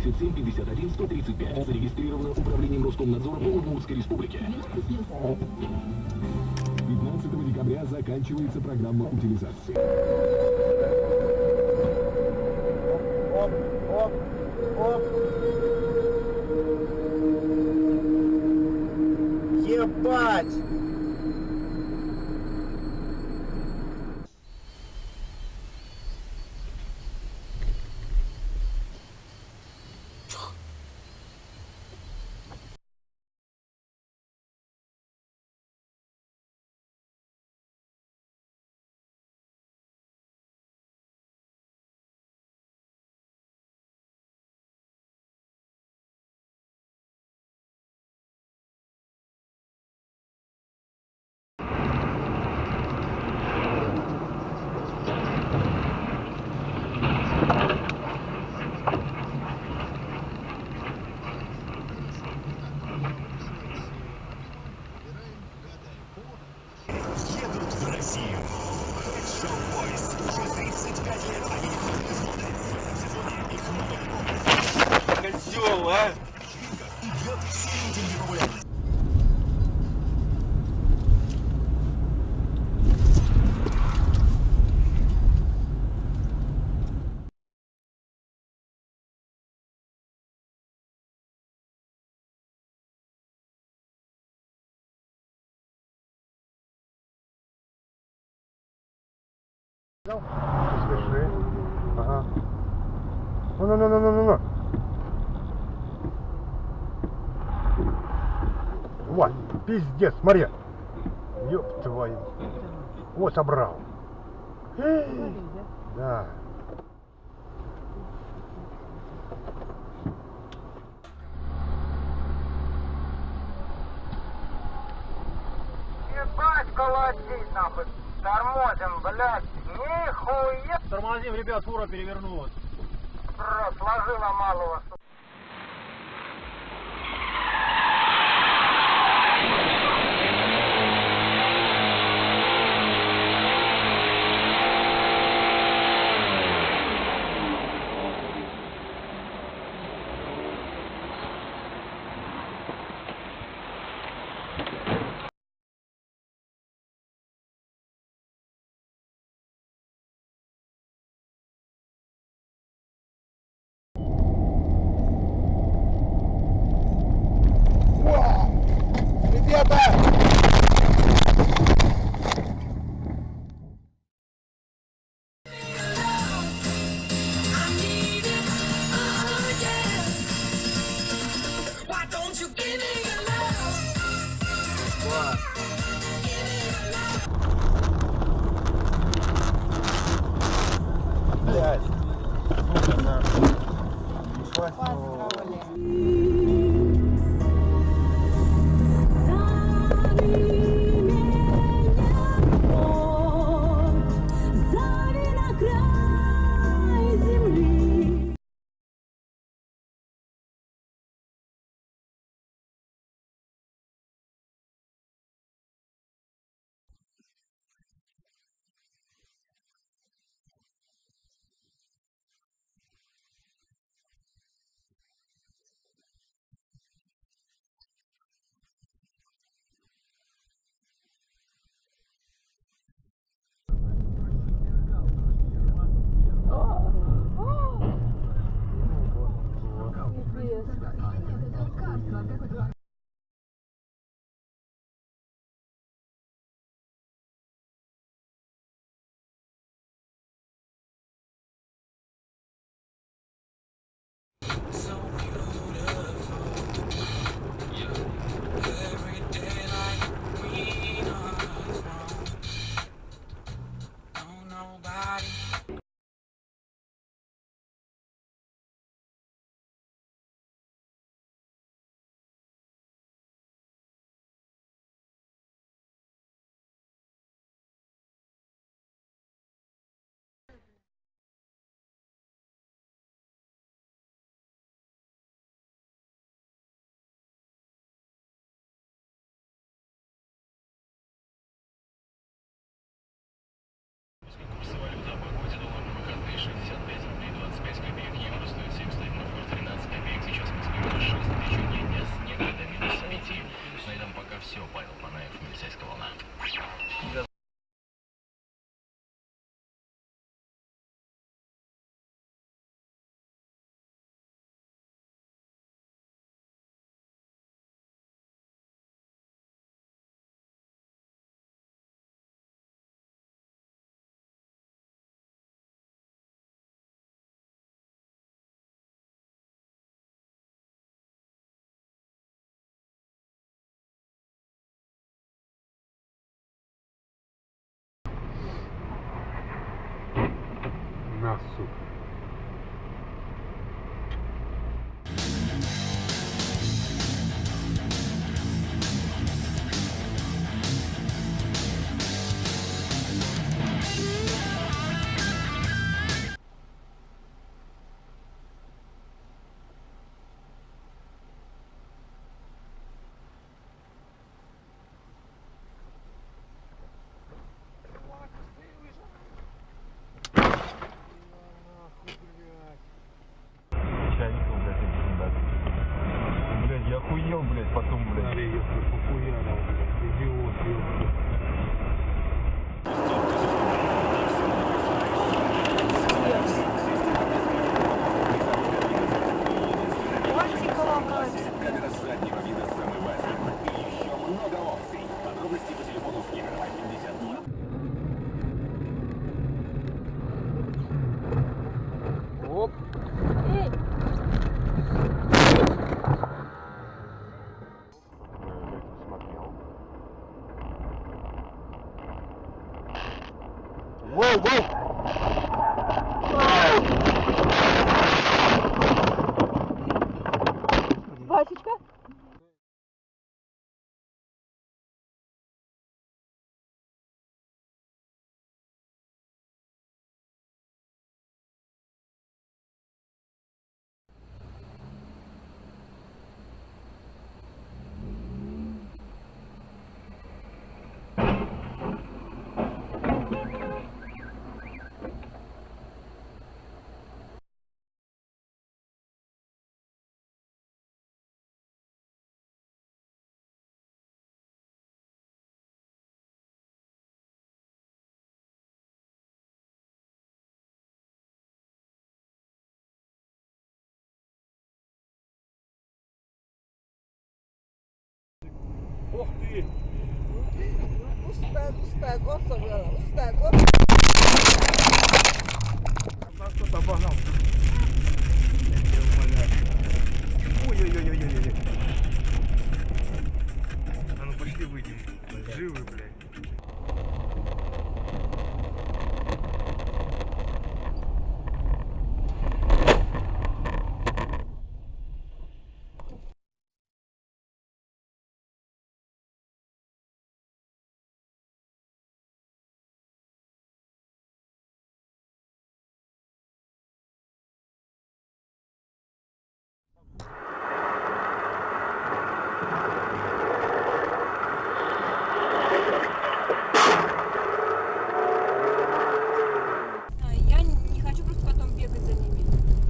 37 51 135. Зарегистрировано Управлением Роскомнадзора по Удмуртской Республике. 15 декабря заканчивается программа утилизации. Оп, оп, оп. Ебать! Едут в Россию. Шоу Бойс. Уже 35 лет они не ходят из моды. В этом сезоне их много. Козёл, а! Идет все рейтинги популярности. Смешные. Ага. Ну. Вот, пиздец, смотри. Ёб твою. Вот, собрал. Да. Ебать, колотить, нахуй. Тормозим, блядь. Нихуя. Тормозим, ребят, фура перевернулась. Сложила малого, сука. похуярил, идиот, ёбаный. Камера заднего вида с омывателем. И еще много опций. Подробности по телефону в Кемерово 52. Оп. Смотрел. Воу, воу! Васечка? Ух ты! Устак, устак. Нас кто-то обогнал. Я тебя умоляю. Ой-ой-ой-ой-ой-ой. А ну пошли выйдем. Живы, блядь. Я не хочу просто потом бегать за ними.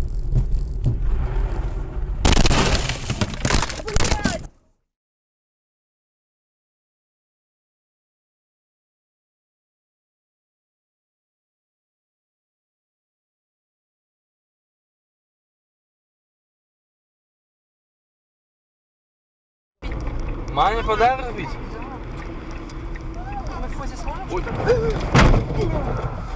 Блядь! Маме подарок разбить? Мы в фозе сможем?